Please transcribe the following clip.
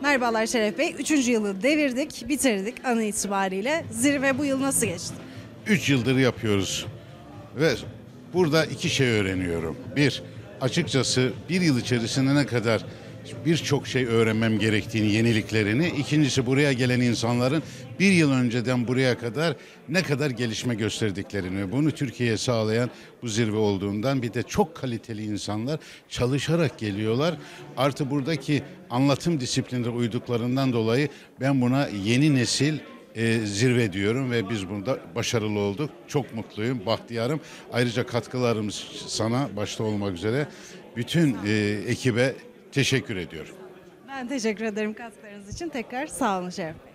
Merhabalar Şeref Bey. 3. yılı devirdik, bitirdik an itibariyle. Zirve bu yıl nasıl geçti? 3 yıldır yapıyoruz ve burada iki şey öğreniyorum. Bir, açıkçası bir yıl içerisinde ne kadar birçok şey öğrenmem gerektiğini, yeniliklerini. İkincisi, buraya gelen insanların bir yıl önceden buraya kadar ne kadar gelişme gösterdiklerini. Bunu Türkiye'ye sağlayan bu zirve olduğundan, bir de çok kaliteli insanlar çalışarak geliyorlar. Artı buradaki anlatım disiplinine uyduklarından dolayı ben buna yeni nesil zirve diyorum ve biz bunda başarılı olduk. Çok mutluyum, bahtiyarım. Ayrıca katkılarımız sana başta olmak üzere bütün ekibe teşekkür ediyorum. Ben teşekkür ederim katkılarınız için. Tekrar sağ olun Şeref Bey.